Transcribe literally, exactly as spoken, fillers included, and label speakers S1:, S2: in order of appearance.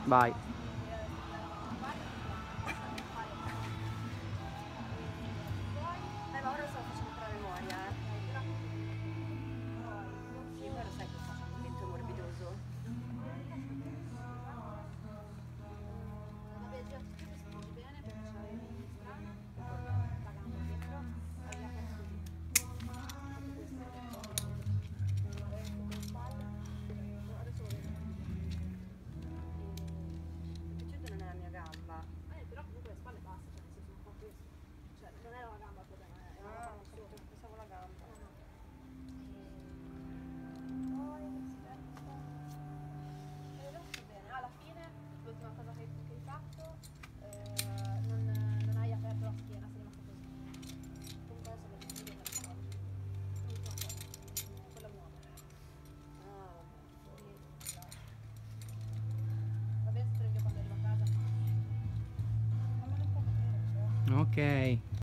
S1: Vai.
S2: Eh, ma ora lo stavo facendo per la memoria, eh. Sì, poi lo sai che faccio un movimento morbidoso.
S3: Vabbè, già tu ti spingi bene perché ce l'avevi strana, la gamba dietro, avevi aperto così. Infatti questo è un po' adesso con spalle, adesso lo vedo.
S2: Il piaciuto non è la mia gamba.
S3: Eh, però comunque le spalle basta, cioè nel senso un po' questo. Cioè non era la gamba il problema, era la
S2: Ah,
S3: palma sopra.
S2: pensavo la gamba.
S3: No, no. Poi aspetta. E adesso bene, alla fine l'ultima cosa che, che hai fatto, eh, non, non hai aperto la schiena, sei rimasta così. Comunque adesso vedi il video della storia. L'ultima cosa, quella nuova.
S2: Ah,
S3: Quindi, dai. Va bene se te lo invio quando arrivo a casa. Fammelo un po' vedere, cioè.
S1: Ok.